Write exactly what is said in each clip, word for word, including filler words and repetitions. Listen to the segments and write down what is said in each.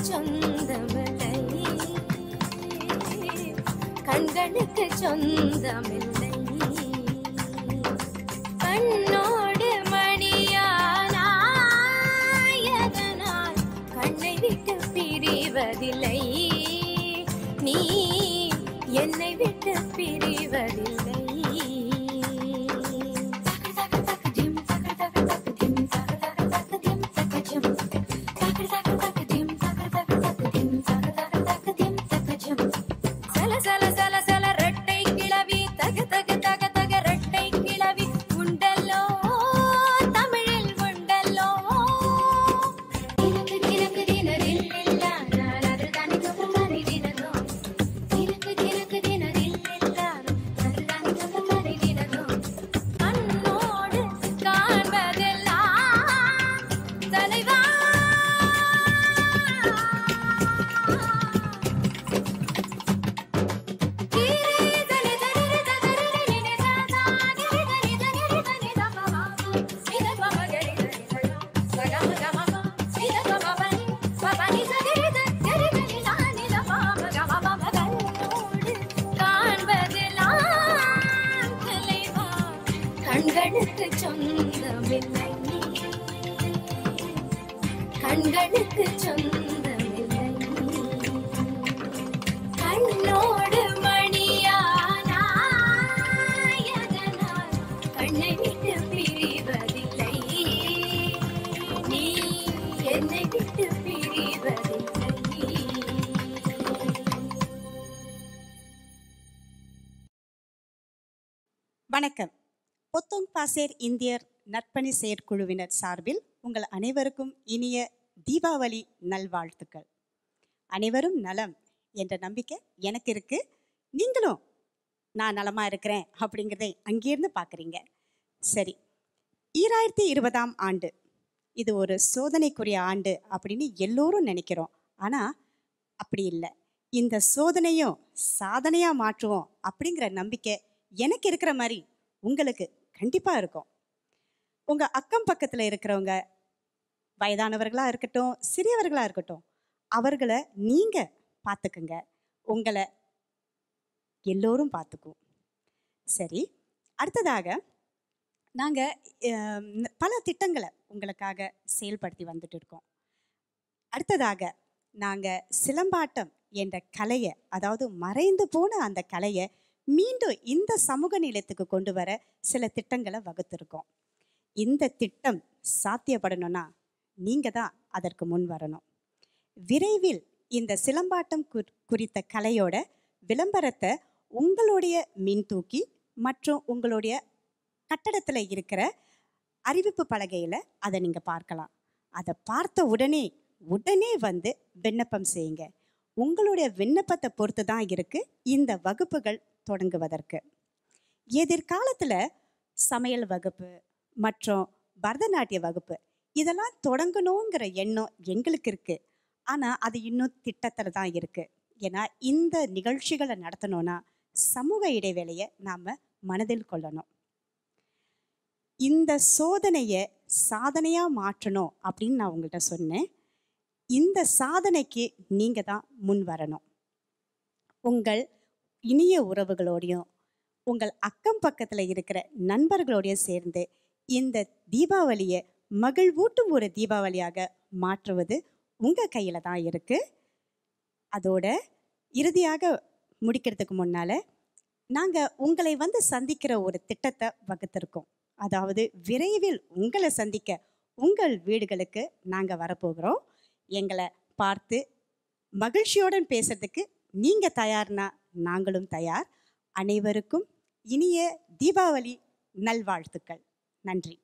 சொந்தமில்லை, கண்களுக்கு சொந்தமில்லை. கண்ணோடு மணியானாயதனால் கண்ணை விட்டு பிரிவதில்லை, நீ என்னை விட்டு பிரிவதில்லை. கண்களுக்கு சொந்தமில்லை, கண்களுக்கு சொந்தமில்லை. கண்ணோடு மணியானாயதனால் கண்ணை விட்டு பிரிவதில்லை, நீ என்னை விட்டு பிரிவதில்லை. வணக்கம். பொத்தோங் பாசேர் இந்தியர் நற்பணி செயற்குழுவினர் சார்பில் உங்கள் அனைவருக்கும் இனிய தீபாவளி நல்வாழ்த்துக்கள். அனைவரும் நலம் என்ற நம்பிக்கை எனக்கு இருக்கு. நீங்களும் நான் நலமாக இருக்கிறேன் அப்படிங்கிறதை அங்கேருந்து பார்க்குறீங்க. சரி, ஈராயிரத்தி இருபதாம் ஆண்டு இது ஒரு சோதனைக்குரிய ஆண்டு அப்படின்னு எல்லோரும் நினைக்கிறோம். ஆனால் அப்படி இல்லை. இந்த சோதனையும் சாதனையாக மாற்றுவோம் அப்படிங்கிற நம்பிக்கை எனக்கு இருக்கிற மாதிரி உங்களுக்கு கண்டிப்பாக இருக்கும். உங்கள் அக்கம் பக்கத்தில் இருக்கிறவங்க வயதானவர்களாக இருக்கட்டும், சிறியவர்களாக இருக்கட்டும், அவர்களை நீங்கள் பார்த்துக்குங்க, உங்களை எல்லோரும் பார்த்துக்குவோம். சரி, அடுத்ததாக நாங்கள் பல திட்டங்களை உங்களுக்காக செயல்படுத்தி வந்துட்டு இருக்கோம். அடுத்ததாக நாங்கள் சிலம்பாட்டம் என்ற கலையை, அதாவது மறைந்து போன அந்த கலையை மீண்டும் இந்த சமூக நிலையத்துக்கு கொண்டு வர சில திட்டங்களை வகுத்திருக்கோம். இந்த திட்டம் சாத்தியப்படணும்னா நீங்கள் தான் அதற்கு முன் வரணும். விரைவில் இந்த சிலம்பாட்டம் குறித்த கலையோட விளம்பரத்தை உங்களுடைய மின்தூக்கி மற்றும் உங்களுடைய கட்டடத்தில் இருக்கிற அறிவிப்பு பலகையில் அதை நீங்கள் பார்க்கலாம். அதை பார்த்த உடனே உடனே வந்து விண்ணப்பம் செய்யுங்க. உங்களுடைய விண்ணப்பத்தை பொறுத்து தான் இருக்குது இந்த வகுப்புகள் தொடங்குவதற்கு. எதிர்காலத்தில் சமையல் வகுப்பு மற்றும் பரதநாட்டிய வகுப்பு இதெல்லாம் தொடங்கணுங்கிற எண்ணம் எங்களுக்கு இருக்குது. ஆனால் அது இன்னும் திட்டத்தில் தான் இருக்குது. ஏன்னா இந்த நிகழ்ச்சிகளை நடத்தணும்னா சமூக இடைவேளையை நாம் மனதில் கொள்ளணும். இந்த சோதனையை சாதனையாக மாற்றணும் அப்படின்னு நான் உங்கள்கிட்ட சொன்னேன். இந்த சாதனைக்கு நீங்கள் தான் முன் வரணும். உங்கள் இனிய உறவுகளோடையும் உங்கள் அக்கம் பக்கத்தில் இருக்கிற நண்பர்களோடையும் சேர்ந்து இந்த தீபாவளியை மகிழ்வூட்டும் ஒரு தீபாவளியாக மாற்றுவது உங்கள் கையில் தான் இருக்குது. அதோட இறுதியாக முடிக்கிறதுக்கு முன்னால் நாங்கள் உங்களை வந்து சந்திக்கிற ஒரு திட்டத்தை வகுத்திருக்கோம். அதாவது விரைவில் உங்களை சந்திக்க உங்கள் வீடுகளுக்கு நாங்கள் வரப்போகிறோம். எங்களை பார்த்து மகிழ்ச்சியோடு பேசுறதுக்கு நீங்கள் தயார்னா நாங்களும் தயார். அனைவருக்கும் இனிய தீபாவளி நல்வாழ்த்துக்கள். நன்றி.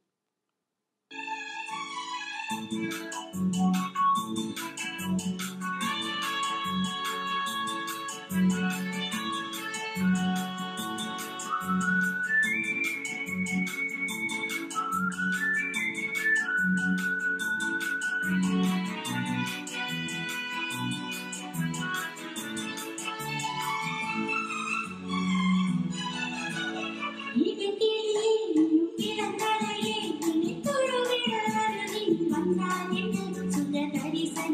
இறந்தலையே நீ தொழுவிட நீ வந்தால் என்ன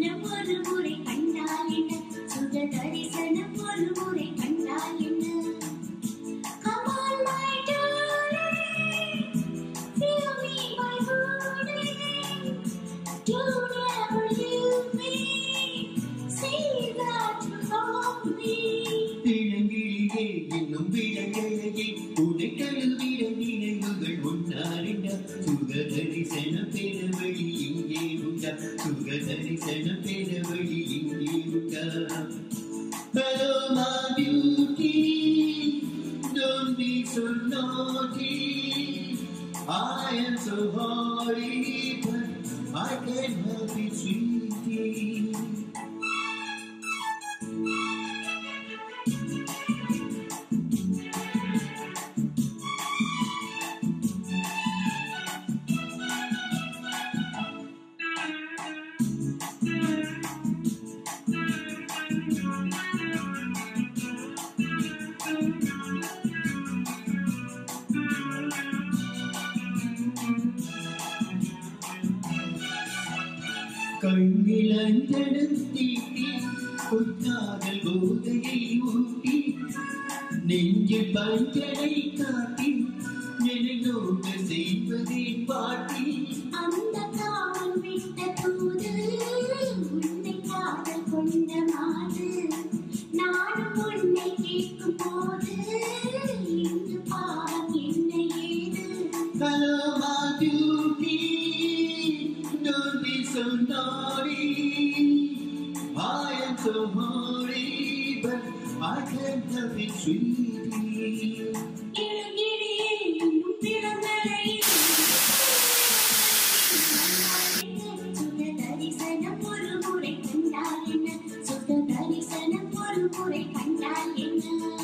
தரிசனம் ஒரு முறை கண்டால் என்ன சுக தரிசனம் ஒரு முறை கண்டால் என்ன Come on my darling feel me my darling don't ever leave me say that you love me இளங்கிளியே இன்னும் விளங்கலையே உன்னை தழுவிட நினைவுகள் ஒன்றாரிட சுக தரிசனம் பெற வழி இங்கே உண்டா சுக தரிசனம் பெற வழி இங்கே உண்டா Hello my beauty don't be so naughty I am so horny but I can't help it sweetie கண்ணில் அஞ்சனம் தீட்டி பொய்க்காதல் போதையை ஊட்டி நெஞ்சில் பஞ்சனை காட்டி என்னை நோக்க செய்வதே பாட்டி அந்த காலம் விட்ட தூது உன்னை காதல் கொண்ட மாது நானும் உன்னை கேட்கும் போது இன்று பாவம் என்ன ஏது Hello my beauty don't be so naughty I am so horny but I can't help it sweetie இளங்கிளியே இன்னும் பிறந்தலையே சுக தரிசனம் ஒரு முறை கண்டால் என்ன சுக தரிசனம் ஒரு முறை கண்டால் என்ன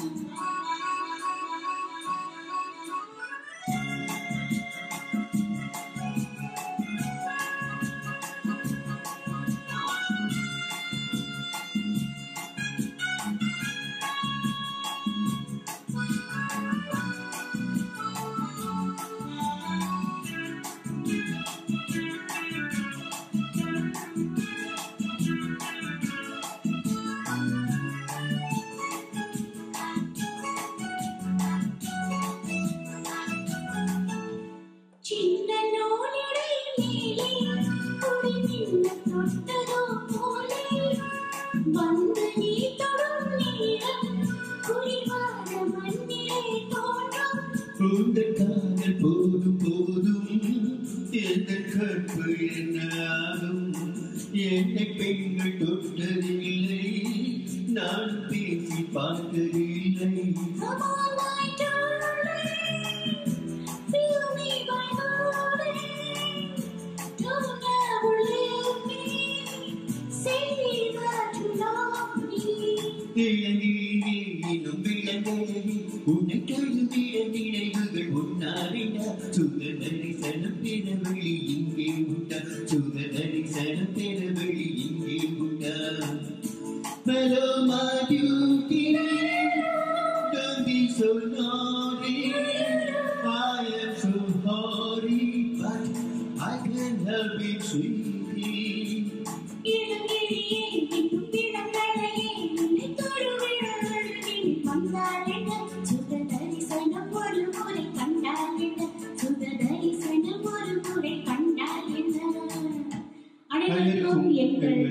சின்ன நூலிடை மேலே குடி நின்ன தொட்டதோ போலே வந்து நீ தொடும் நேரம் குறிவாத மண்ணிலே தோன்றும் உந்த காதல் போதும் போதும் எந்த கற்பு என்னாலும் என்னை பெண்கள் தொட்டதில்லை நான் பேசி பார்த்ததில்லை Come on my darling feel me my darling don't ever leave me say that you love me இளங்கிளியே இன்னும் விளங்கலையே உன்னை தழுவிட நினைவுகள் ஒன்னாரிடா சுக தரிசனம் பெற வழி இங்கே உண்டா சுக தரிசனம் பெற வழி இங்கே உண்டா Hello my beauty don't be so naughty I am so horny but I can't help it sweetie இளங்கிளியே இன்னும் பிறந்தலையே உன்னை தொடுவிட அருகில் வந்தால் என்ன சுக தரிசனம் ஒரு முறை கண்டால் என்ன சுக தரிசனம் ஒரு முறை கண்டால் என்ன அனைவருக்கும் எங்கள்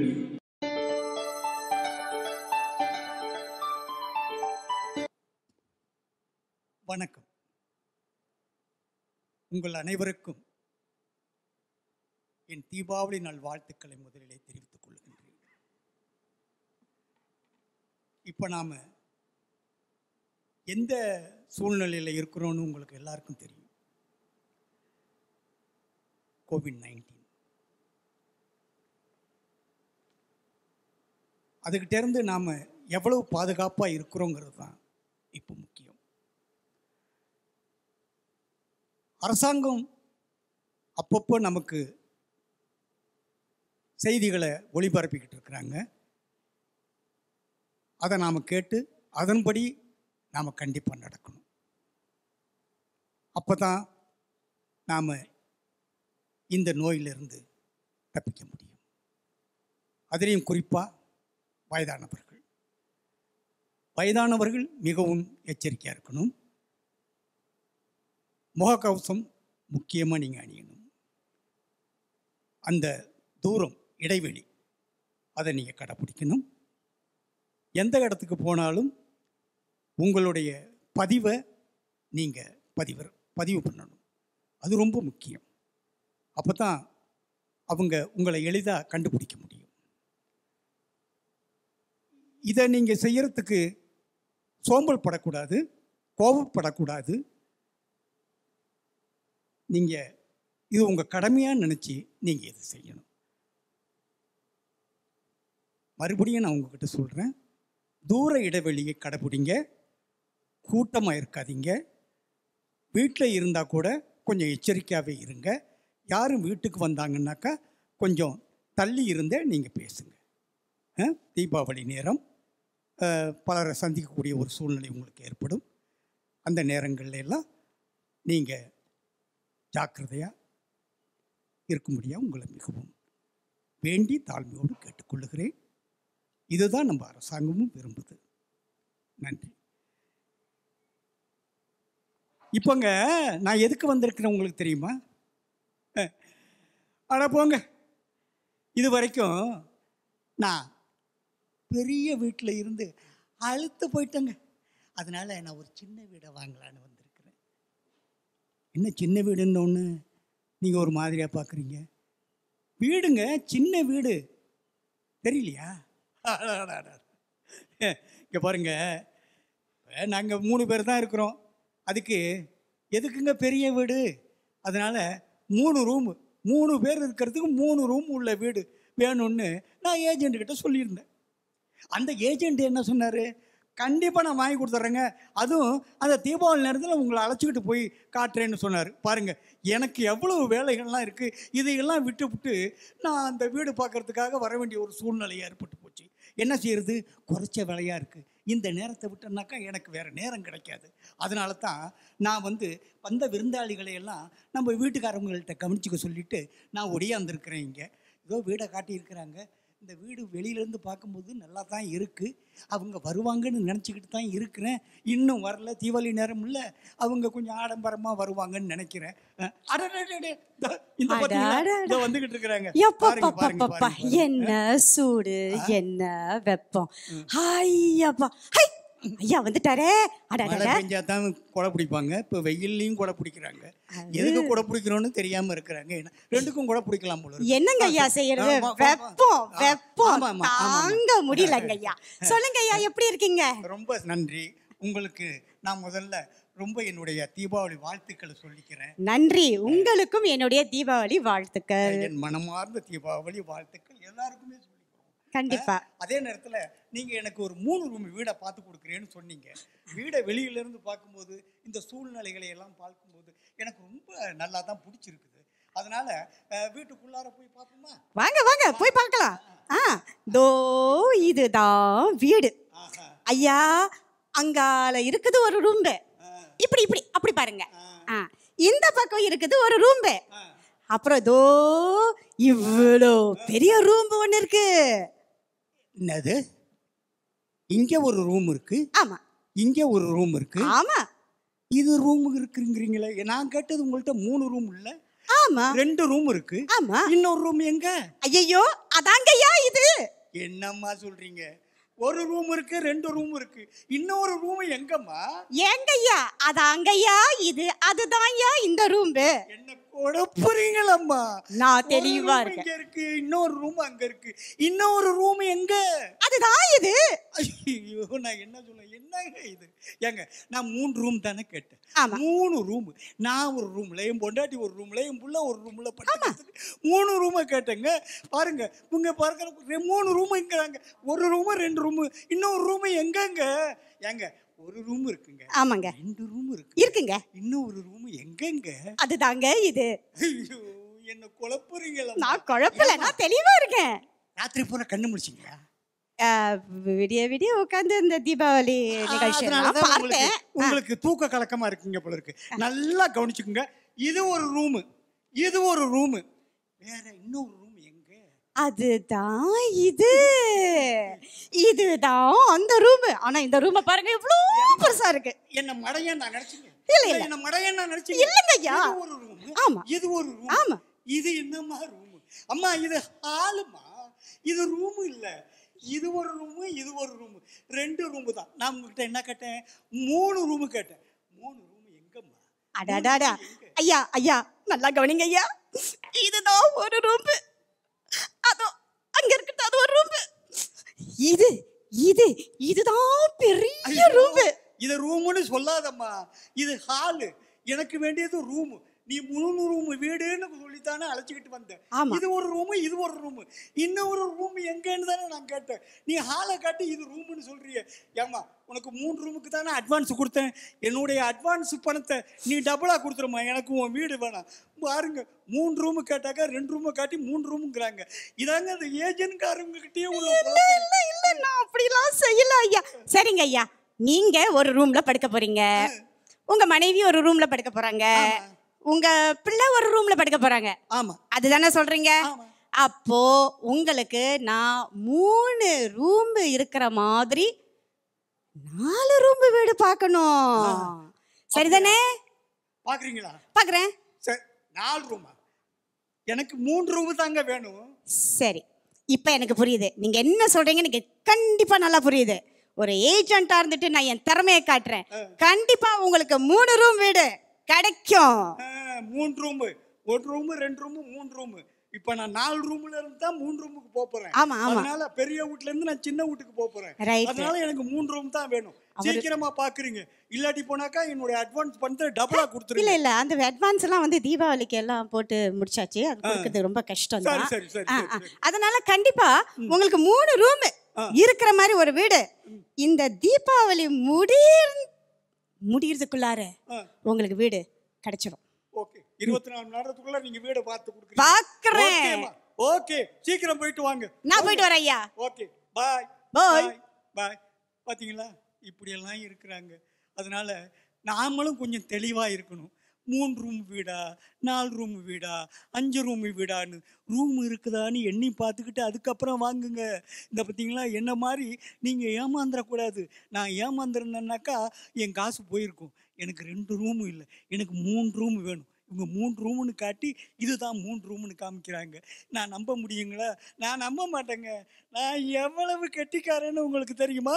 வணக்கம். உங்கள் அனைவருக்கும் என் தீபாவளி நல்வாழ்த்துக்களை முதலிலே தெரிவித்துக் கொள்கின்றேன். இப்போ நாம் எந்த சூழ்நிலையில் இருக்கிறோன்னு உங்களுக்கு எல்லாருக்கும் தெரியும். கோவிட் நைன்டீன் அதுக்கிட்டேருந்து நாம் எவ்வளவு பாதுகாப்பாக இருக்கிறோங்கிறது தான் இப்போ முக்கியம். அரசாங்கம் அப்பப்போ நமக்கு செய்திகளை ஒளிபரப்பிக்கிட்டு இருக்கிறாங்க. அதை நாம் கேட்டு அதன்படி நாம் கண்டிப்பாக நடக்கணும். அப்போ தான் நாம் இந்த நோயிலிருந்து தப்பிக்க முடியும். அதுலேயும் குறிப்பாக வயதானவர்கள் வயதானவர்கள் மிகவும் எச்சரிக்கையாக இருக்கணும். முகக்கவசம் முக்கியமாக நீங்கள் அணியணும். அந்த தூரம் இடைவெளி அதை நீங்கள் கடைப்பிடிக்கணும். எந்த இடத்துக்கு போனாலும் உங்களுடைய பதிவை நீங்கள் பதிவு பதிவு பண்ணணும். அது ரொம்ப முக்கியம். அப்போ தான் அவங்க உங்களை எளிதாக கண்டுபிடிக்க முடியும். இதை நீங்கள் செய்கிறதுக்கு சோம்பல் படக்கூடாது, கோபப்படக்கூடாது. நீங்கள் இது உங்கள் கடமையாக நினச்சி நீங்கள் இதை செய்யணும். மறுபடியும் நான் உங்ககிட்ட சொல்கிறேன், தூர இடைவெளியை கடைப்பிடிங்க. கூட்டமாக இருக்காதீங்க. வீட்டில் இருந்தால் கூட கொஞ்சம் எச்சரிக்கையாகவே இருங்க. யாரும் வீட்டுக்கு வந்தாங்கன்னாக்கா கொஞ்சம் தள்ளி இருந்தே நீங்கள் பேசுங்க. தீபாவளி நேரம் பலரை சந்திக்கக்கூடிய ஒரு சூழ்நிலை உங்களுக்கு ஏற்படும். அந்த நேரங்கள்ல எல்லாம் நீங்கள் ஜாக்கிரதையாக இருக்கும்படியாக உங்களை மிகவும் வேண்டி தாழ்மையோடு கேட்டுக்கொள்ளுகிறேன். இதுதான் நம்ம அரசாங்கமும் விரும்புது. நன்றி. இப்போங்க நான் எதுக்கு வந்திருக்கிறேன் உங்களுக்கு தெரியுமா? அட போங்க, இது வரைக்கும் நான் பெரிய வீட்டில் இருந்து அழுத்து போயிட்டேங்க. அதனால் நான் ஒரு சின்ன வீடை வாங்கலான்னு வந்திருக்கிறேன். என்ன சின்ன வீடுன்னு ஒன்று நீங்கள் ஒரு மாதிரியாக பார்க்குறீங்க? வீடுங்க, சின்ன வீடு தெரியலையா? இங்கே பாருங்க, நாங்கள் மூணு பேர் தான் இருக்கிறோம். அதுக்கு எதுக்குங்க பெரிய வீடு? அதனால் மூணு ரூமு, மூணு பேர் இருக்கிறதுக்கு மூணு ரூம் உள்ள வீடு வேணும்னு நான் ஏஜென்ட்டுக்கிட்ட சொல்லியிருந்தேன். அந்த ஏஜென்ட் என்ன சொன்னார்? கண்டிப்பாக நான் வாங்கி கொடுத்துட்றேங்க, அதுவும் அந்த தீபாவளி நேரத்தில் உங்களை அழைச்சிக்கிட்டு போய் காட்டுறேன்னு சொன்னார். பாருங்கள், எனக்கு எவ்வளோ வேலைகள்லாம் இருக்குது. இதையெல்லாம் விட்டு விட்டு நான் அந்த வீடு பார்க்குறதுக்காக வர வேண்டிய ஒரு சூழ்நிலை ஏற்பட்டு போச்சு. என்ன செய்யறது? குறைச்ச விலையாக இருக்குது. இந்த நேரத்தை விட்டோம்னாக்கா எனக்கு வேறு நேரம் கிடைக்காது. அதனால தான் நான் வந்து வந்த விருந்தாளிகளை எல்லாம் நம்ம வீட்டுக்காரவங்கள்ட்ட கவனிச்சிக்க சொல்லிவிட்டு நான் ஒடியாந்துருக்கிறேன். இங்கே ஏதோ வீடை காட்டியிருக்கிறாங்க. இந்த வீடு வெளியிலேருந்து பார்க்கும்போது நல்லா தான் இருக்குது. அவங்க வருவாங்கன்னு நினச்சிக்கிட்டு தான் இருக்கிறேன். இன்னும் வரல, தீபாவளி நேரம் இல்லை, அவங்க கொஞ்சம் ஆடம்பரமாக வருவாங்கன்னு நினைக்கிறேன். இந்த வந்துகிட்டு இருக்கிறாங்க. என்ன சூடு, என்ன வெப்பம்! ஐயாப்பா, ஐயா வந்துட்டாரே. மழை பெஞ்சா தான் கொடை பிடிப்பாங்க, இப்போ வெயில்லையும் கொடை பிடிக்கிறாங்க. எதுக்கு கொடை பிடிக்கிறோன்னு தெரியாம இருக்கிறாங்க. ரெண்டுக்கும் கொடை பிடிக்கலாம் போல. என்னங்க ஐயா செய்யறது? வெப்பம் வெப்பம் தாங்க முடியலங்க ஐயா. சொல்லுங்க ஐயா, எப்படி இருக்கீங்க? ரொம்ப நன்றி. உங்களுக்கு நான் முதல்ல ரொம்ப என்னுடைய தீபாவளி வாழ்த்துக்களை சொல்லிக்கிறேன். நன்றி. உங்களுக்கும் என்னுடைய தீபாவளி வாழ்த்துக்கள். என் மனமார்ந்த தீபாவளி வாழ்த்துக்கள் எல்லாருக்குமே சொல்லிக்கிறோம். கண்டிப்பா. அதே நேரத்தில் நீங்கள் எனக்கு ஒரு மூணு ரூம் வீடை பார்த்து கொடுக்குறேன்னு சொன்னீங்க. வீடை வெளியிலேருந்து பார்க்கும்போது இந்த சூழ்நிலைகளை எல்லாம் பார்க்கும்போது எனக்கு ரொம்ப நல்லா தான் பிடிச்சிருக்குது. அதனால வீட்டுக்குள்ளார போய் பார்ப்போமா? வாங்க வாங்க, போய் பார்க்கலாம். ஆ, தோ இதுதான் வீடு. ஐயா, அங்கால இருக்குது ஒரு ரூம். இப்படி இப்படி அப்படி பாருங்க. ஆ, இந்த பக்கம் இருக்குது ஒரு ரூம். அப்புறம் தோ இவ்வளோ பெரிய ரூம் ஒன்று இருக்கு. என்னது? இங்கே ஒரு ரூம் இருக்கு? ஆமா. இங்கே ஒரு ரூம் இருக்கு? ஆமா. இது ரூம் இருக்குங்கிறீங்களே. நான் கேட்டது உங்கள்கிட்ட மூணு ரூம் இல்லை. ஆமா, ரெண்டு ரூம் இருக்கு. ஆமா. இன்னொரு ரூம் எங்க? ஐயோ, அதாங்கய்யா இது. என்னம்மா சொல்றீங்க? ஒரு ரூம் இருக்கு, ரெண்டு ரூம் இருக்கு, இன்னொரு ரூம் எங்கம்மா? ஏங்கய்யா, அதாங்கய்யா இது, அதுதான்யா இந்த ரூம். என்ன கொடுப்புறீங்களம்மா? நான் தெளிவா இருக்கேன். இங்க இருக்கு, இன்னொரு ரூம் அங்க இருக்கு, இன்னொரு ரூம் எங்க? அதுதான் இது. ஐயோ, நான் என்ன சொல்ல? என்னங்க இது? ஏங்க, நான் மூணு ரூம் தானே கேட்டேன். ஆமா. மூணு ரூம். நான் ஒரு ரூம்ல, என் பொண்டாட்டி ஒரு ரூம்ல, என் புள்ள ஒரு ரூம்ல படுத்து மூணு ரூமை கேட்டேங்க. பாருங்க, உங்க பார்க்குற மூணு ரூமுங்கிறாங்க. ஒரு ரூமு, ரெண்டு ரூமு, இன்னொரு ரூமு எங்கங்க? ஏங்க, ஒரு ரூம் இருக்குங்க. ஆமாங்க. ரெண்டு ரூம் இருக்கு. இருக்குங்க. இன்னொரு ரூம் எங்கங்க? அதுதாங்க இது. ஐயோ, என்ன குழப்புறீங்களா? நான் குழப்பல, நான் தெளிவா இருக்கேன். ராத்திரி பூரா கண்ணு முடிச்சிங்களா? விடிய விடிய உட்காந்து இந்த தீபாவளி நிகழ்ச்சி பார்த்தேன். உங்களுக்கு தூக்க கலக்கமா இருக்குங்க போல இருக்கு. நல்லா கவனிச்சுக்குங்க. இது ஒரு ரூமு, இது ஒரு ரூமு, வேற இன்னொரு ரூம் எங்க? அதுதான் இது. இதுதான் அந்த ரூம். ஆனா இந்த ரூமை பாருங்க எவ்வளவு பெருசா இருக்கு. என்ன மடையா நான் நினைச்சீங்க? இல்ல இல்ல என்ன மடையா நான் நினைச்சீங்க? இல்லங்க ஐயா. இது ஒரு ரூம். ஆமா. இது ஒரு ரூம். ஆமா. இது என்னமா ரூம்? அம்மா இது ஹாலுமா? இது ரூம் இல்ல. இது ஒரு ரூம், இது ஒரு ரூம். ரெண்டு ரூம் தான். நான் உங்ககிட்ட என்ன கேட்டேன்? மூணு ரூம் கேட்டேன். மூணு ரூம் எங்கம்மா? அடாடாடா. ஐயா ஐயா நல்லா கவனிங்க ஐயா. இதுதான் ஒரு ரூம். அதோ அங்க இருக்குது அது ஒரு ரூம். இது இது இதுதான் பெரிய ரூம். இது ரூம்னு சொல்லாதம்மா. இது ஹாலு. எனக்கு வேண்டியது ரூம். நீ மூணு ரூம் வீடுன்னு சொல்லித்தானே அழைச்சிக்கிட்டு வந்தேன். இது ஒரு ரூம், இது ஒரு ரூம். இன்னொரு ரூம் எங்கன்னு தானே நான் கேட்டேன். நீ ஹாலை காட்டி இது ரூம்னு சொல்றிய. ஏம்மா உனக்கு மூணு ரூமுக்கு தானே அட்வான்ஸ் கொடுத்தேன். என்னுடைய அட்வான்ஸ் பணத்தை நீ டபுளா கொடுத்துருமா. எனக்கு உன் வீடு வேணாம். பாருங்க மூணு ரூமு கேட்டாக்கா ரெண்டு ரூமை காட்டி மூணு ரூமுங்கிறாங்க. இதாங்க அந்த ஏஜென்ட்காரங்க கிட்டே உள்ள. இல்ல இல்ல நான் அப்படிலாம் செய்யல ஐயா. சரிங்க ஐயா, நீங்க ஒரு ரூம்ல படுக்க போறீங்க, உங்க மனைவி ஒரு ரூம்ல படுக்க போறாங்க, உங்க பிள்ளை ஒரு ரூம்ல படுக்க போறாங்க. ஆமா அதுதானே சொல்றீங்க? அப்போ உங்களுக்கு நான் மூணு ரூம் இருக்கிற மாதிரி நாலு ரூம் வீடு பார்க்கணும். சரிதானே? பாக்குறீங்களா? பாக்குறேன். சரி நாலு ரூமா? எனக்கு மூணு ரூம் தாங்க வேணும். சரி இப்ப எனக்கு புரியுது நீங்க என்ன சொல்றீங்க. எனக்கு கண்டிப்பா நல்லா புரியுது. ஒரு ஏஜென்ட்டா இருந்துட்டு நான் என் திறமையை காட்டுறேன். கண்டிப்பா உங்களுக்கு மூணு ரூம் வீடு கிடைக்கும். மூணு ரூம், ஒரு ரூம், ரெண்டு ரூம், மூணு ரூம். இப்ப நான் நாலு ரூம்ல இருந்து தான் மூணு ரூமுக்கு போக போறேன். ஆமா ஆமா. அதனால பெரிய வீட்ல இருந்து நான் சின்ன வீட்டுக்கு போக போறேன். அதனால எனக்கு மூணு ரூம் தான் வேணும். சீக்கிரமா பாக்குறீங்க. இல்லாட்டி போனாக்கா என்னோட அட்வான்ஸ் பண்ணிட்டு டபுளா கொடுத்துருங்க. இல்ல இல்ல அந்த அட்வான்ஸ் எல்லாம் வந்து தீபாவளிக்கு எல்லாம் போட்டு முடிச்சாச்சு. அது கொடுக்கிறது ரொம்ப கஷ்டம் தான். சரி சரி சரி. அதனால கண்டிப்பா உங்களுக்கு மூணு ரூம் இருக்கிற மாதிரி ஒரு வீடு இந்த தீபாவளி முடிர் முடியறதுக்குள்ளார உங்களுக்கு வீடு கிடைச்சிடும். ஓகே. இருபத்தி நாலு மணி நேரத்துக்குள்ள நீங்க வீடு பார்த்து கொடுக்குறீங்க. பார்க்கறேன். ஓகே சீக்கிரம் போயிட்டு வாங்க. நான் போயிட்டு வரேன் ஐயா. Okay bye bye bye. பாத்தீங்களா இப்படி எல்லாம் இருக்கிறாங்க. அதனால நாமளும் கொஞ்சம் தெளிவா இருக்கணும். மூணு ரூம் வீடா, நாலு ரூம் வீடா, அஞ்சு ரூம் வீடான்னு ரூம் இருக்குதான்னு எண்ணி பார்த்துக்கிட்டு அதுக்கப்புறம் வாங்குங்க. இந்த பார்த்தீங்களா என்ன மாதிரி நீங்கள் ஏமாந்துடக்கூடாது. நான் ஏமாந்துருந்தேன்னாக்கா என் காசு போயிருக்கும். எனக்கு ரெண்டு ரூமும் இல்லை, எனக்கு மூணு ரூம் வேணும். இவங்க மூணு ரூம்னு காட்டி இதுதான் மூணு ரூம்னு காமிக்கிறாங்க. நான் நம்ப முடியுங்களா? நான் நம்ப மாட்டேங்க. நான் எவ்வளவு கெட்டிக்காரன்னு உங்களுக்கு தெரியுமா?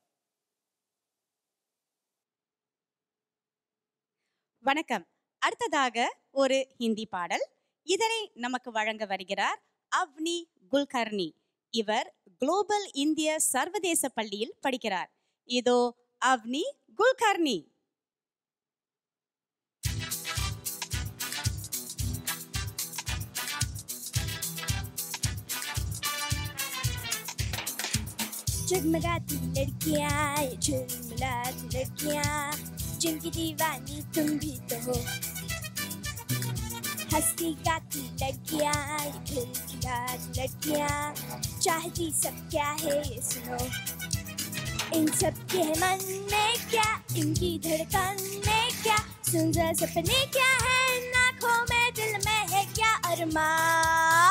வணக்கம். அடுத்ததாக ஒரு ஹிந்தி பாடல். இதனை நமக்கு வழங்க வருகிறார் அவ்னி குல்கர்னி. இவர் குளோபல் இந்திய சர்வதேச பள்ளியில் படிக்கிறார். இதோ அவ்னி குல்கர்னி. जगमगाती लड़कियां, ये झिलमिलाती लड़कियां, जिनकी दीवानी तुम भी तो हो। हंसती गाती लड़कियां, ये खिलखिलाती लड़कियां, चाहती सब क्या है ये सुनो। इन सब के मन में क्या, इनकी धड़कन में क्या, सुंदर सपने क्या है, इन आँखों में दिल में है क्या अरमान।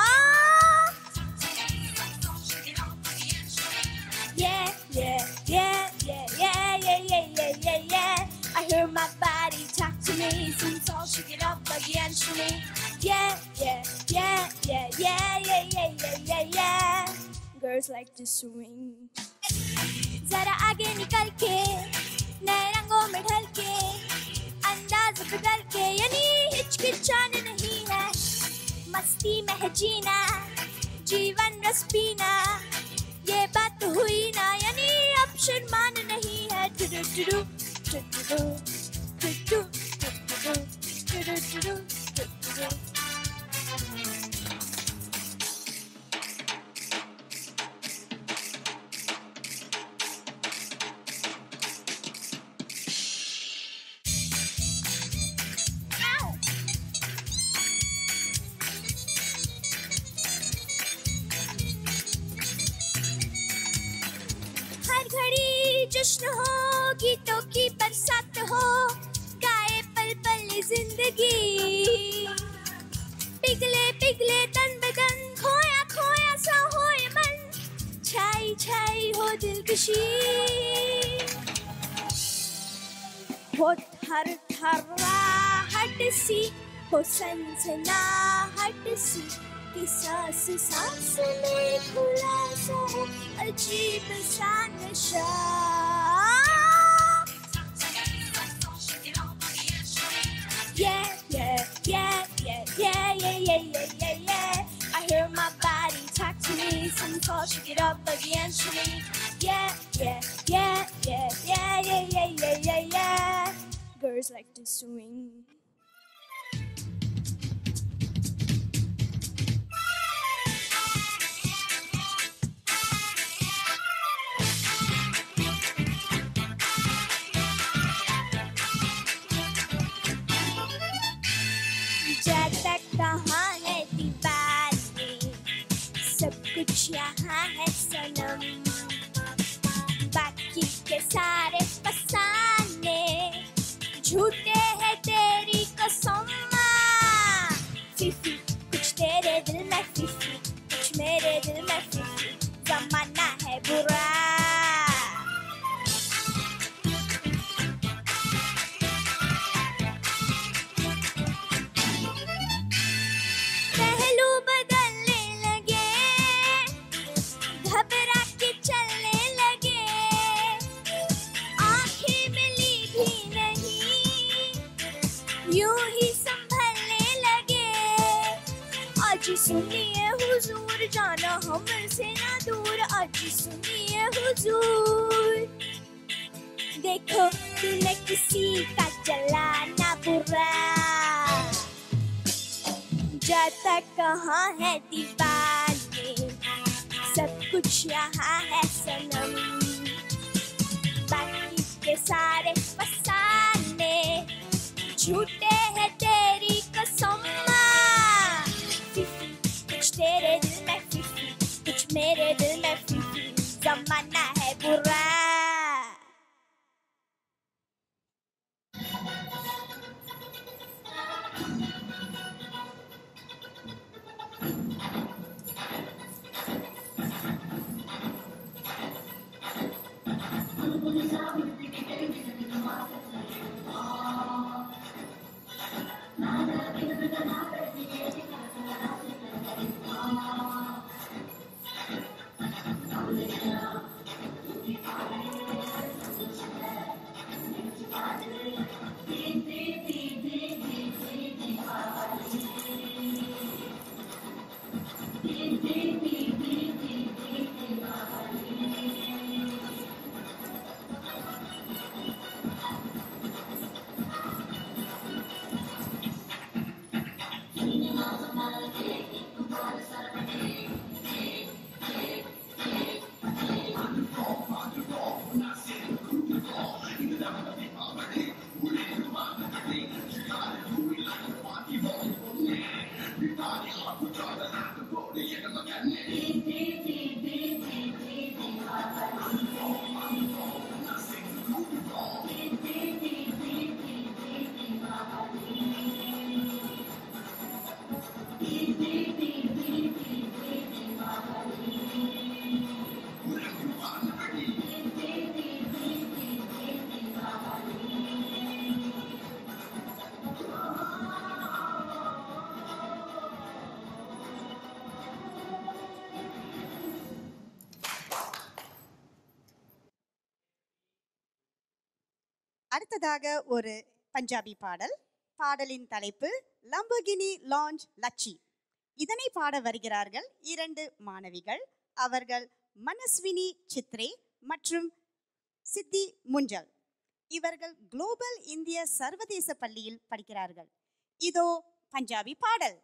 Yeah, yeah, yeah, yeah, yeah, yeah, yeah, yeah, yeah, yeah. I hear my body talk to me, since all shake it up again to me. Yeah, yeah, yeah, yeah, yeah, yeah, yeah, yeah, yeah, yeah. Girls like to swing. जरा आगे निकल के, नए रंगों में ढल के, अंदाज बदल के, यानी हिचकिचाना नहीं है, मस्ती में है जीना, जीवन रस पीना, ये बात हुई ना, यानी अब शर्माना नहीं है। टुडू टुडू टुडू टुडू टुडू टुडू टुडू टुडू। जश्न हो, गीतों की बरसात हो, गाए पल पल जिंदगी, पिघले पिघले तन बदन, खोया खोया छाई छाई हो दिलकशी हो थर थराहट सी हो सनसनाहट सी कि सांस सांस में खुला सा हो अजीब सा नशा Yeah, yeah, yeah, yeah, yeah, yeah, yeah, yeah, yeah, yeah. I hear my body talk to me, some call, shake it up against me. Yeah, yeah, yeah, yeah, yeah, yeah, yeah, yeah, yeah, yeah. Girls like to swing. जाता कहाँ है दीवानी सब कुछ यहाँ है सनम बाकी के सारे फसाने झूठे हैं तेरी कसम फीफी कुछ तेरे दिल में फीफी कुछ मेरे दिल में फीफी जमाना है बुरा पहलू बदलने लगे घबरा के चलने लगे आंखें मिली भी नहीं यूं ही संभलने लगे आज सुनिए हुजूर जाना हमसे ना दूर आज सुनिए हुजूर देखो तूने किसी का चलाना बुरा जाता कहाँ है दीवाने सब कुछ यहाँ है सनम बाकी के सारे फसाने झूठे हैं तेरी कसम फीफी कुछ तेरे दिल में फीफी कुछ मेरे दिल में फीफी जमाना है बुरा அடுத்ததாக ஒரு பஞ்சாபி பாடல். பாடலின் தலைப்பு லம்பர்கினி லான்ச் லச்சி. இதனை பாட வருகிறார்கள் இரண்டு மாணவிகள். அவர்கள் மனஸ்வினி சித்ரே மற்றும் சித்தி முஞ்சல். இவர்கள் குளோபல் இந்திய சர்வதேச பள்ளியில் படிக்கிறார்கள். இதோ பஞ்சாபி பாடல்.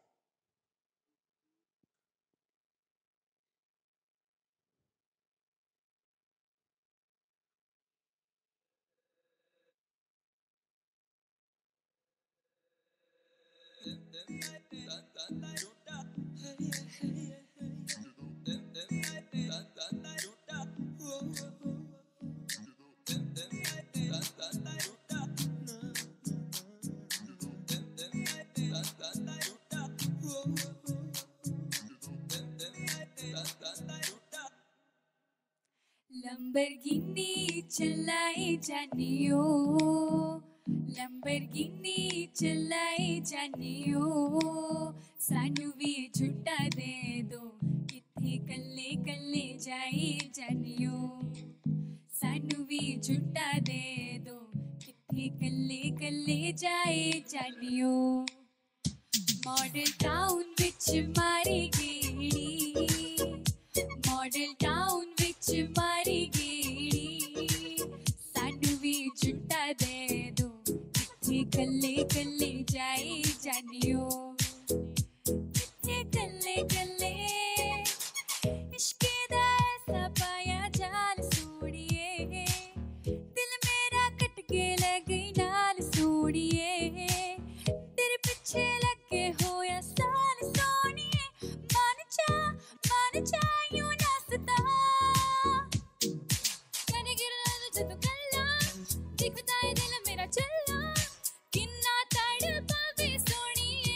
Lamborghini चलाए जानियो Lamborghini चलाए जानियो सानू भी झूठा दे दो किथे कल्ले कल्ले जाए जानियो सानू भी झूठा दे दो किथे कल्ले कल्ले जाए जानियो मॉडल टाउन विच मारी गेड़ी मॉडल टाउन विच मारी गेड़ी सानू भी झूठा दे दो किथे कल्ले कल्ले जाए जानियो किथे कल्ले कल्ले इश्के दा ऐसा पाया जाल सोड़िए दिल मेरा कट के लग गई नाल सोड़िए तेरे पीछे लगे होया साल सोनिए मन चा मन चा यूं नसता कने गिरला जदों कल्ला दिखदा है दिल मेरा चल्ला किन्ना तड़पावे सोनिए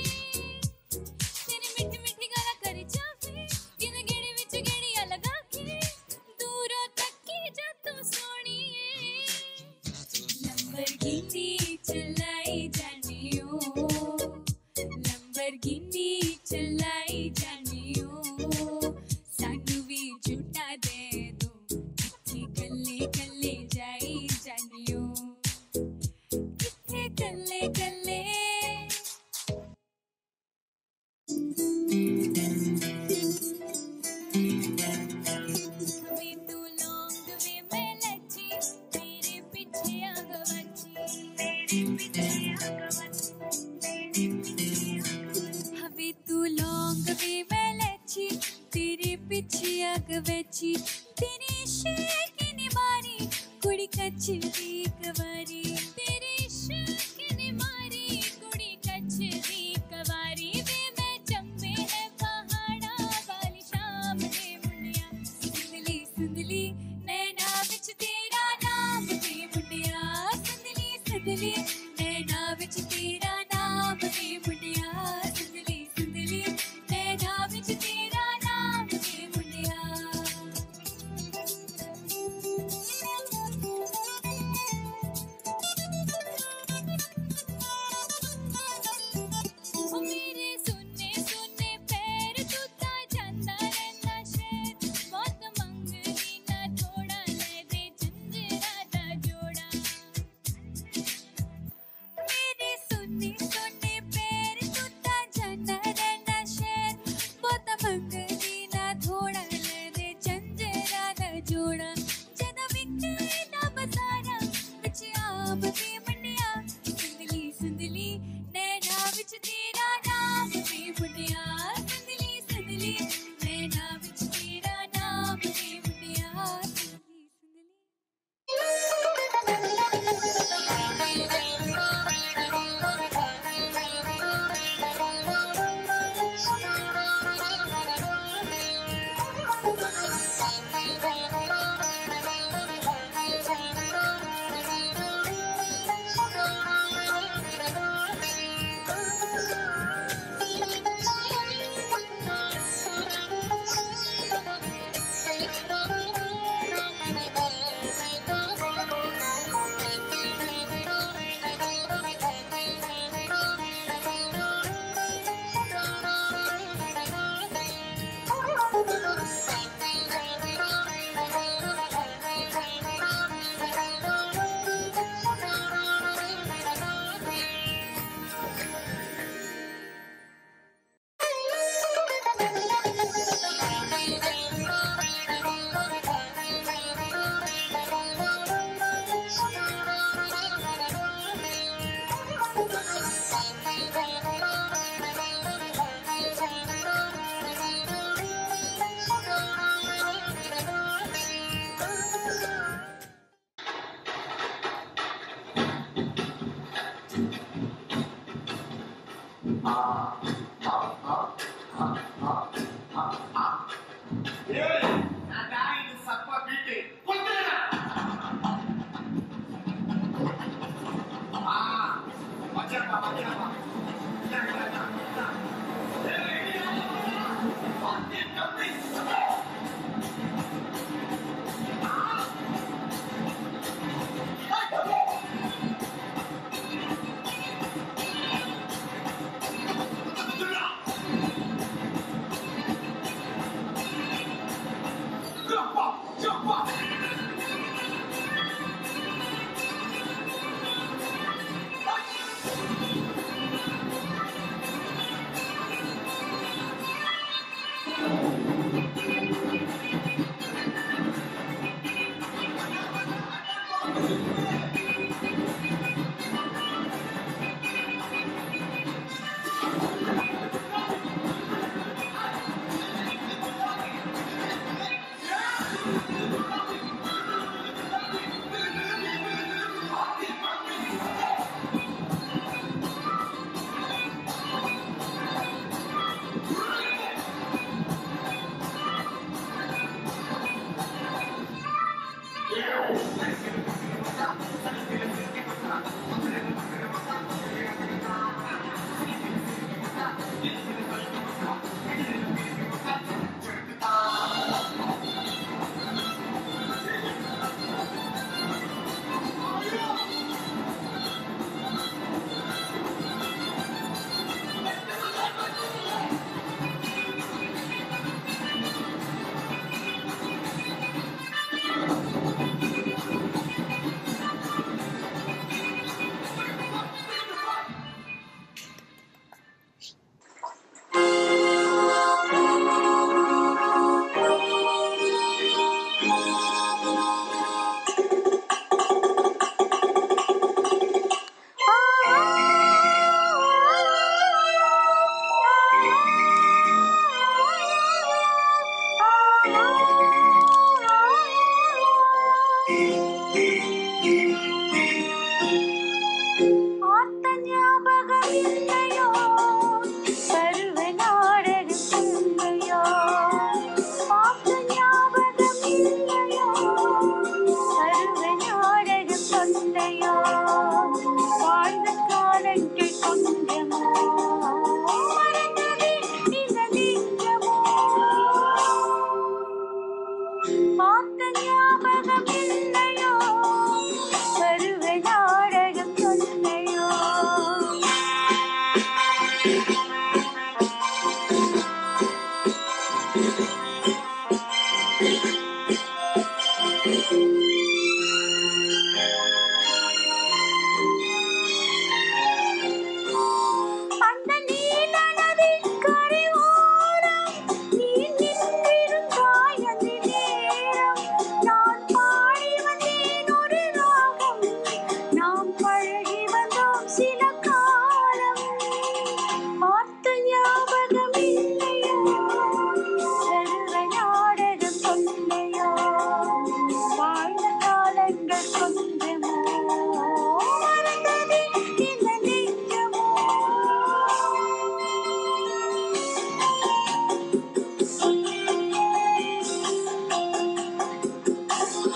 तेरी मिठी मिठी गला करी जावे गिन गिड़ी विच गिड़िया लगा के दूरों तकी जा तू सोनिए Lamborghini चलाई जानियो Lamborghini चलाई जानियो सानू भी झूठा दे दो किथे कल्ले कल्ले जाए जानियो किथे कल्ले कल्ले हमें तू लौंग वे मैं लची तेरे पीछे आग बची हवे तू लौंग वे मैं लची तेरे पीछे आग बची तेरी इश्क ने मारी कुड़ी कचरी कवारी तेरे इश्क ने मारी कुड़ी कचरी कवारी वे मैं चंबे है पहाड़ा वाली शाम दे मुंडिया सुंदली सुंदली नैना विच तेरा नाम दे मुंडिया सुंदली सुंदली नैना विच तेरा नाम दे मुंडिया सुंदली सुंदली नैना विच तेरा नाम दे मुंडिया ओ मेरे सुन्ने सुन्ने पैर तू ता जांदा रहंदा शहर मौत मंगदी ना थोड़ा ले दे जन्नत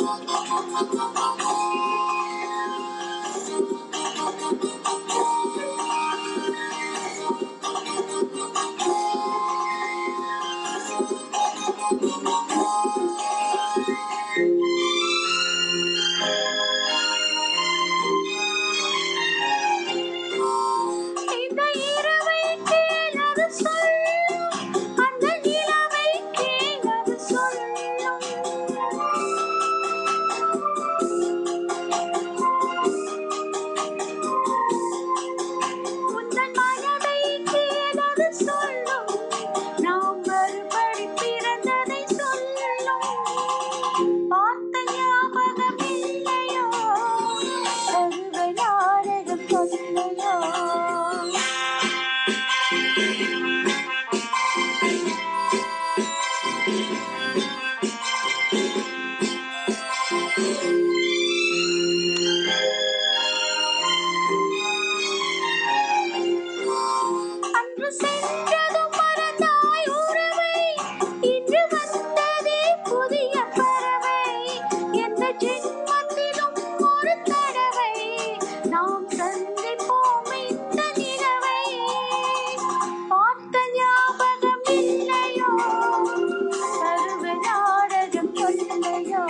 இந்த இரவை கேளது சொல்லும் அந்த நிலவை கேளது சொல்லும் உந்தன் மனதை கேளது சொல்லும் நாம் மறுபடி பிறந்ததை சொல்லும் பார்த்த ஞாபகம் இல்லையோ கருவை நாடகம் சொல்லையோ அன்று சென்றதும் மறந்தாய் உறவை இன்று வந்ததே புதிய பறவை எந்த ஜென்மத்திலும் ஒரு தடவை நாம் சந்திப்போம் இந்த நிலவை பார்த்த ஞாபகம் இல்லையோ கருவை நாடகம் சொல்லையோ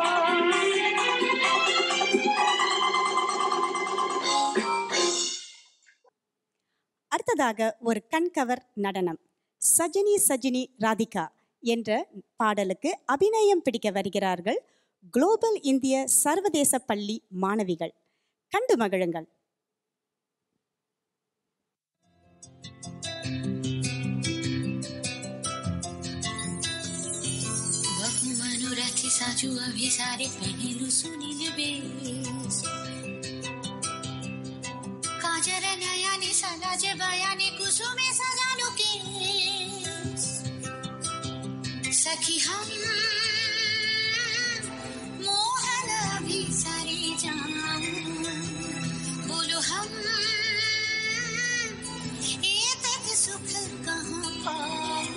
அடுத்ததாக ஒரு கண்கவர் நடனம். சஜினி சஜினி ராதிகா என்ற பாடலுக்கு அபிநயம் பிடிக்க வருகிறார்கள் குளோபல் இந்திய சர்வதேச பள்ளி மாணவிகள். கண்டு மகிழுங்கள். बहु मनोरथ साजू अभिसारे पहलू सुनील बेस काजर नयाने सलाज बयाने कुसुमे सजानो केस सखी हम मोहन अभिसारे जान बोलो हम ये तक सुख कहाँ पाऊं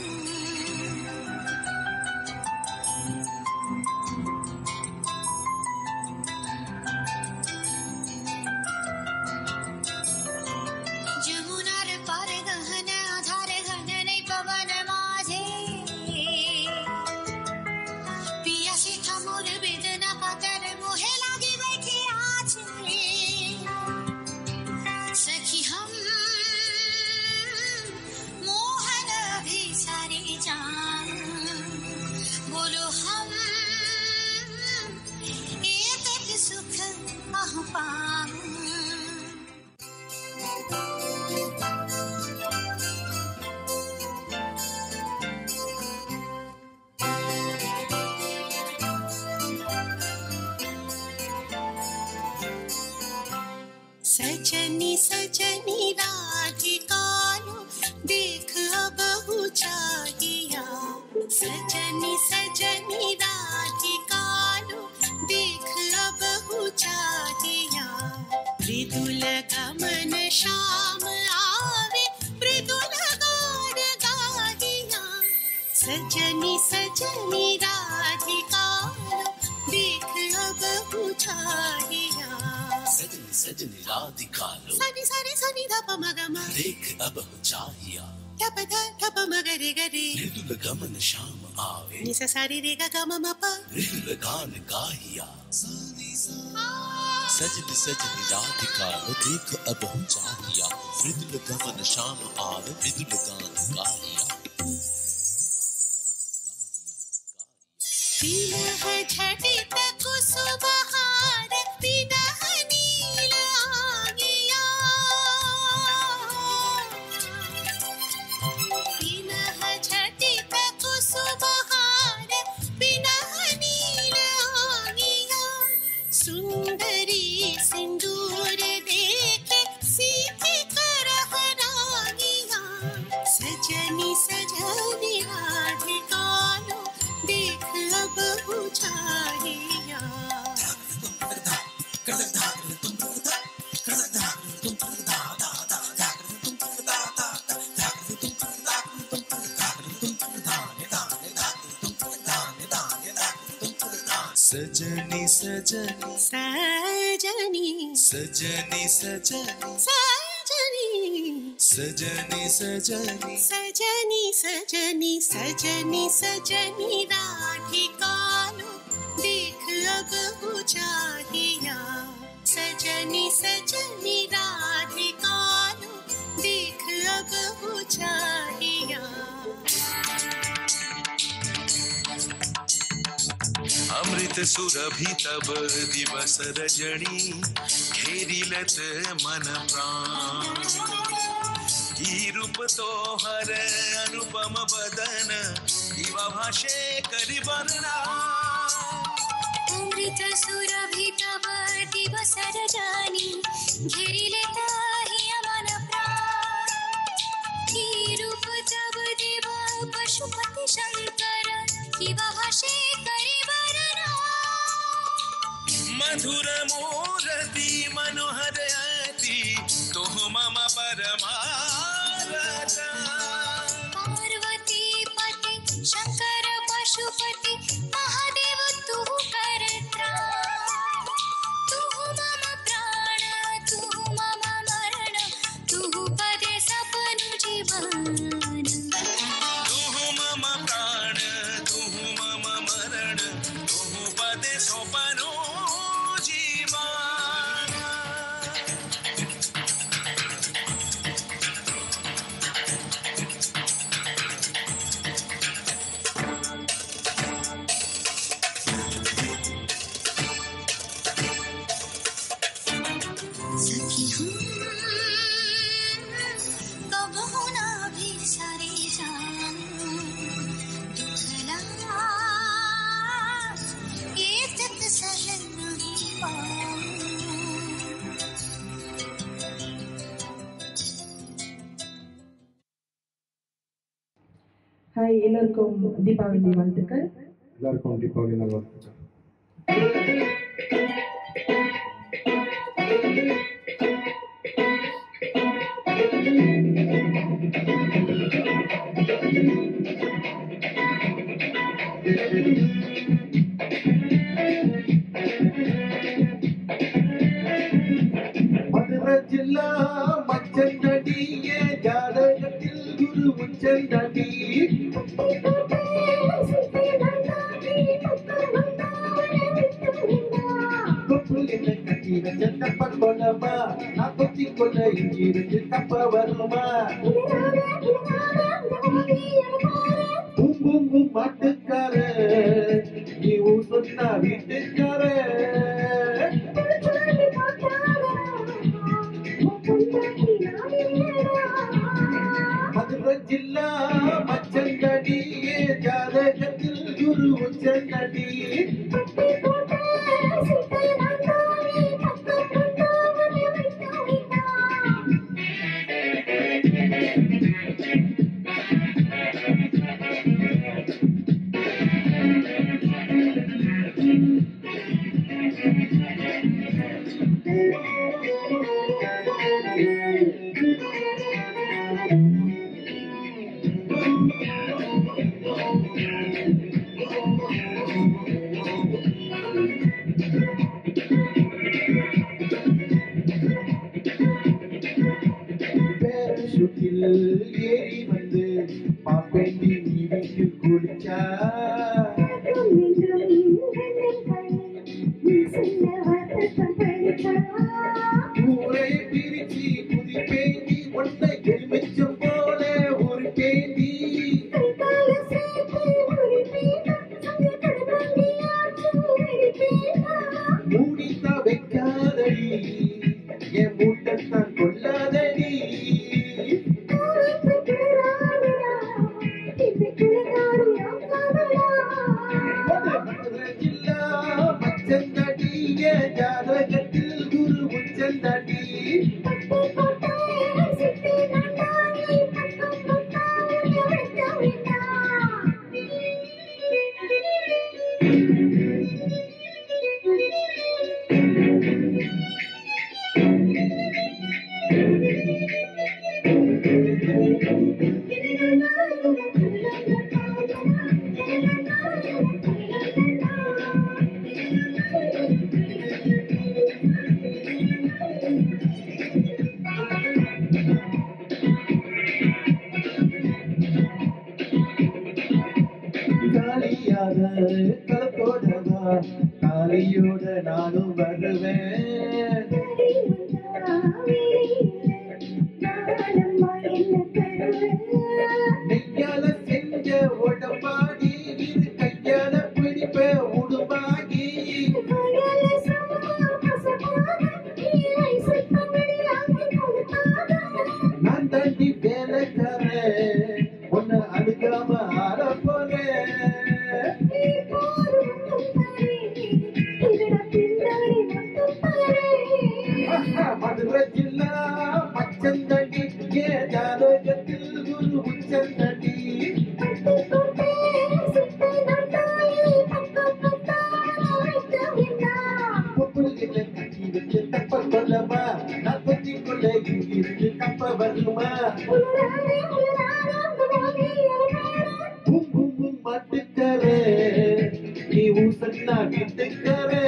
जमुनार पार गहन आधार घन नहीं पवन माझे पिया से थमोर वेदना पातर मोहे लागे बैठे आछे सखी हम मोहन अभिसारे जान बोलो हम ये तक सुख कहाँ पाऊं सजनी सजनी राधिकालो देख अब हो चाहिया सजनी सजनी राधिकालो देख अब हो चाहिया मृदुल गमन श्याम आवे मृदुल गान गाहिया सजनी सजनी राधिकालो देख अब हो चाहिया सजनी सजनी राधिकालो सनी सनी सनी धप मगम देख अब हो चाहिया धप ध धप मगरे गरे मृदुल गमन श्याम आवे निस सारी रे ग गम मप मृदुल गान गाहिया सजनी सजनी राधिकालो देख अब हो चाहिया मृदुल गमन श्याम आवे मृदुल गान गाहिया विरह झटित कुसुमहार विरह नील आगिया विरह झटित कुसुमहार विरह नील आगिया सुंदरी सिंदूर देखे सीते करह रागिया सजनी सजनी राधिकालो देख अब हो चाहिया सजनी सजनी सजनी सजनी सजनी सजनी सजनी सजनी सजनी सजनी सजनी सजनी राधिका लो देख अब उजाहिया सजनी सजनी राधिका लो देख अब उजाहिया अमृत सुरभि तब दिवस रजनी घेरिलत मन प्राण ई रूप तो हर अनुपम बदन दिवा भाषे करि वर्णना अमृत सुरभि तब दिवस रजनी घेरिलत मन प्राण ई रूप तब दिव पशुपति शंकर दिवा भाषे करि वर्णना मधुर मूर्ति मनोहर अति तुह मम परमारता पार्वती पति शंकर पशुपति महादेव तू करता तू मम प्राण तू मम मरण तू पदे सपन जीवन तुह मम प्राण तुह मम मरण तुह पदे सोपनो ஹாய், எல்லோருக்கும் தீபாவளி வாழ்த்துக்கள். எல்லாருக்கும் தீபாவளி நல்வாழ்த்துக்கள். மதுரை ஜில்லா மச்சந்தடியே ஜாதகத்தில் குரு உச்சந்தடி கொப்பு என்ன கட்டி வச்ச தப்ப கொள்ளமா நான் கொத்தி கொள்ள இங்கிருந்து தப்ப வருமா பூம்பூம்பு மாட்டுக்கார நீ ஊர் சொன்னா வீட்டுக்கார மதுரை ஜில்லா மச்சந்தடியே ஜாதகத்தில் குரு உச்சந்தடி பேரஷூட்டில் ஏறி வந்து பாப்பேண்டி நீ வீட்டில் குளிச்சா ஊரை பிரிச்சு குதிப்பேண்டி ஒன்றை எலுமிச்சம் போல ஒரு பேண்டி மூடித்தா வைக்காதடி என் மூட்டத்தான் கொள்ளாதடி தாலியோட நானும் வருவேன். நெய்யால செஞ்ச உடம்பாடி இது கையால பிடிப்ப உடுமாகி. நான் தாண்டி வேலைக்காரன் உன்னை அழுகாம ஆட போறேன். மதுரை ஜில்லா பச்சந்தடி ஏ ஜாதகத்தில் குரு உச்சந்தடி. பொப்புள்களை கட்டி வச்சு தப்ப கொள்ளமா நான் கொத்திக்கொள்ள இங்கிருந்து தப்ப வருமா. பூம்பும் மாட்டுக்கரே நீ ஊசன்னா வீட்டுக்கரே.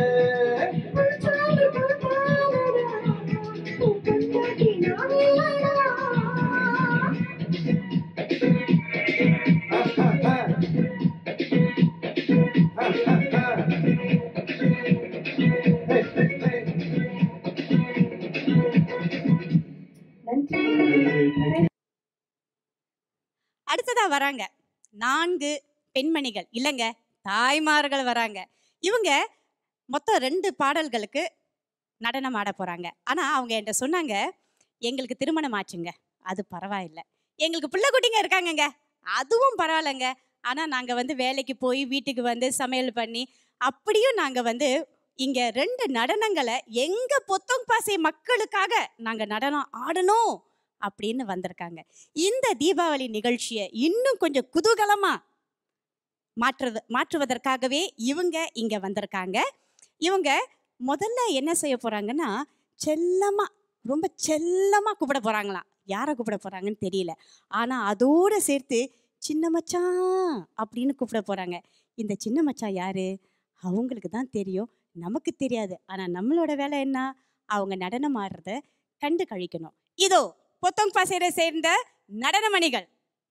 அடுத்ததா வராங்க நான்கு பெண்மணிகள் இல்லைங்க தாய்மார்கள் வராங்க. இவங்க மொத்தம் ரெண்டு பாடல்களுக்கு நடனம் ஆட போறாங்க. ஆனா அவங்க என்கிட்ட சொன்னாங்க, எங்களுக்கு திருமணம் ஆச்சுங்க, அது பரவாயில்லை. எங்களுக்கு பிள்ளை குட்டிங்க இருக்காங்கங்க, அதுவும் பரவாயில்லைங்க. ஆனா நாங்க வந்து வேலைக்கு போய் வீட்டுக்கு வந்து சமையல் பண்ணி அப்படியும் நாங்க வந்து இங்க ரெண்டு நடனங்களை எங்க பொத்தம் பாசை மக்களுக்காக நாங்க நடனம் ஆடணும் அப்படின்னு வந்திருக்காங்க. இந்த தீபாவளி நிகழ்ச்சியை இன்னும் கொஞ்சம் குதூகலமா மாற்றுவது மாற்றுவதற்காகவே இவங்க இங்க வந்திருக்காங்க. இவங்க முதல்ல என்ன செய்ய போறாங்கன்னா, செல்லமா ரொம்ப செல்லமா கூப்பிட போறாங்களாம். யாரை கூப்பிட போறாங்கன்னு தெரியல. ஆனா அதோட சேர்த்து சின்ன மச்சான் அப்படின்னு கூப்பிட போறாங்க. இந்த சின்ன மச்சான் யாரு அவங்களுக்கு தான் தெரியும், நமக்கு தெரியாது. ஆனா நம்மளோட வேலை என்ன, அவங்க நடனம் ஆடுறத கண்டு கழிக்கணும். இதோ பொத்தம் பாசையை சேர்ந்த நடனமணிகள்.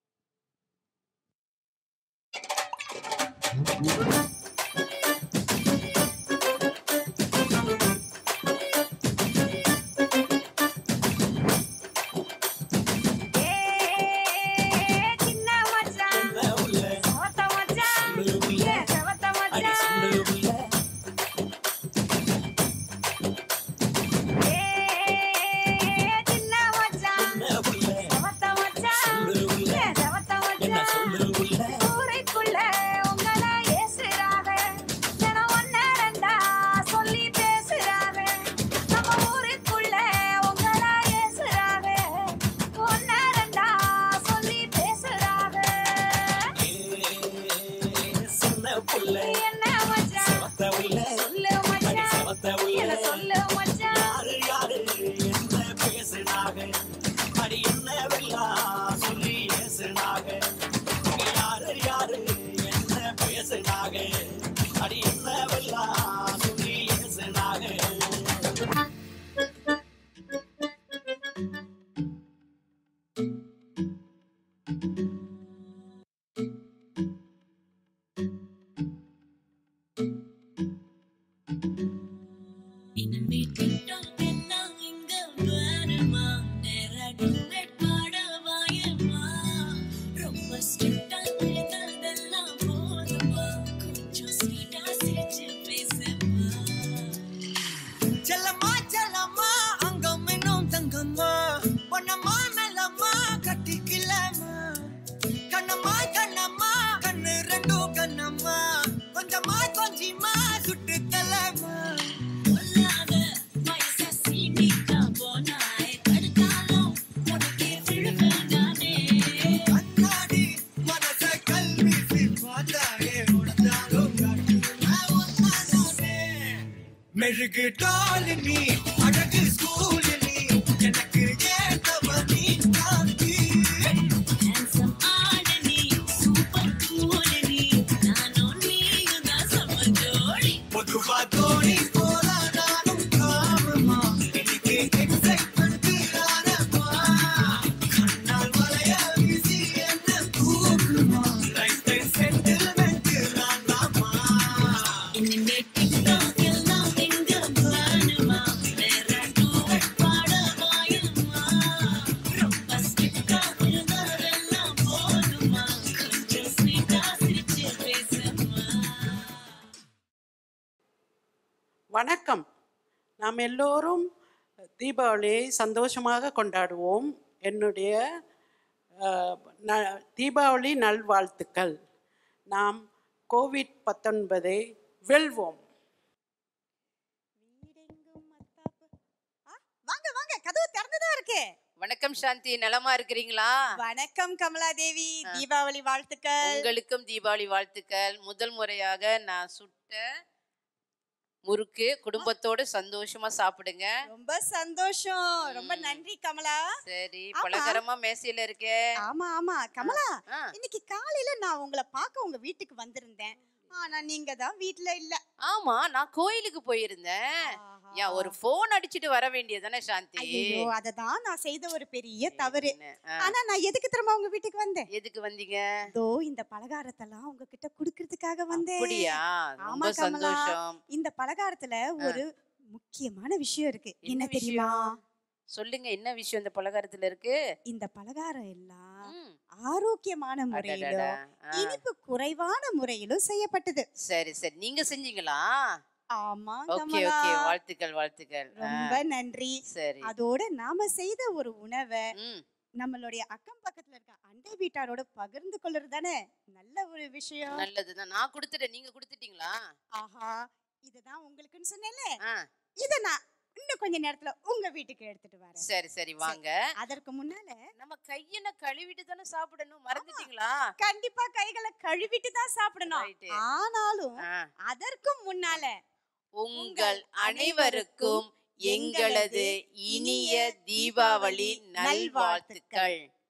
மெழுகு டாலினி அழகு ஸ்கூலினி எனக்கு ஏத்தவனி காந்தி ஹேண்ட்ஸம் ஆடனி சூப்பர் கூலனி நானோ நீயுதா சமஜோடி பொதுவா தோணி போல நானும் காமமா இன்னைக்கு எக்ஸைட்மெண்ட் ஆனமா கண்ணால் வளைய வீசி என்ன தூக்குமா லைஃப் டைம் செட்டில்மெண்ட் நானாமா வணக்கம். நாம் எல்லோரும் தீபாவளியை சந்தோஷமாக கொண்டாடுவோம். என்னுடைய அஹ், ந- தீபாவளி நல்வாழ்த்துக்கள். நாம் கோவிட் பத்தொன்பதை வெல்வோம். வாங்க வாங்க, கதவு திறந்துதான் இருக்கு. வணக்கம் சாந்தி, நலமா இருக்கிறீங்களா? வணக்கம் கமலா தேவி, தீபாவளி வாழ்த்துக்கள். உங்களுக்கும் தீபாவளி வாழ்த்துக்கள். முதல் முறையாக நான் சுட்ட முறுக்கு குடும்பத்தோட சந்தோஷமா சாப்பிடுங்க. ரொம்ப சந்தோஷம். ரொம்ப நன்றி கமலா. சரி, பலகாரமா மேசையில இருக்கே. ஆமா ஆமா கமலா, இன்னைக்கு காலையில நான் உங்களை பார்க்க உங்க வீட்டுக்கு வந்திருந்தேன். ஆனா நீங்க தான் வீட்ல இல்ல. ஆமா, நான் கோயிலுக்கு போயிருந்தேன். யா, ஒரு போன் அடிச்சிட்டு வர வேண்டியதானே சாந்தி? ஐயோ, அததான் நான் செய்த ஒரு பெரிய தவறு. ஆனா நான் எதுக்கு திரும்ப உங்க வீட்டுக்கு வந்தேன்? எதுக்கு வந்தீங்க? தோ இந்த பலகாரத்தெல்லாம் உங்ககிட்ட குடுக்கிறதுக்காக வந்தேன். அப்படியா? ஆமா ரொம்ப கமலா, சந்தோஷம். இந்த பலகாரத்துல ஒரு முக்கியமான விஷயம் இருக்கு. என்ன தெரியுமா? சொல்லுங்க, என்ன விஷயம் இந்த பலகாரத்துல இருக்கு? இந்த பலகாரம் எல்லாம் ஆரோக்கியமான முறையிலும் அடடடா. ஆ. இனிப்பு குறைவான முறையிலும் செய்யப்பட்டது. சரி சரி, நீங்க செஞ்சீங்களா? ஆமா ஓகே கமலா, ஓகே, வாழ்த்துக்கள் வாழ்த்துக்கள். ஆ. ரொம்ப நன்றி. சரி. அதோட நாம செய்த ஒரு உணவை நம்மளுடைய அக்கம் பக்கத்துல இருக்க அண்டை வீட்டாரோட பகிர்ந்து கொள்றது தானே நல்ல ஒரு விஷயம். நல்லதுதான். நான் கொடுத்துட்டேன், நீங்க கொடுத்துட்டீங்களா? ஆஹா, இதுதான் உங்களுக்குன்னு சொன்னேன்ல, இத நான் இன்னும் கொஞ்ச நேரத்துல உங்க வீட்டுக்கு எடுத்துட்டு வரேன். சரி சரி, வாங்க. அதற்கு முன்னால நம்ம கையில கழுவிட்டு தானே சாப்பிடணும், மறந்துட்டீங்களா? கண்டிப்பா கைகளை கழுவிட்டு தான் சாப்பிடணும். ஆனாலும் அதற்கு முன்னால உங்கள் அனைவருக்கும் எங்களது இனிய தீபாவளி நல்வாழ்த்துக்கள்.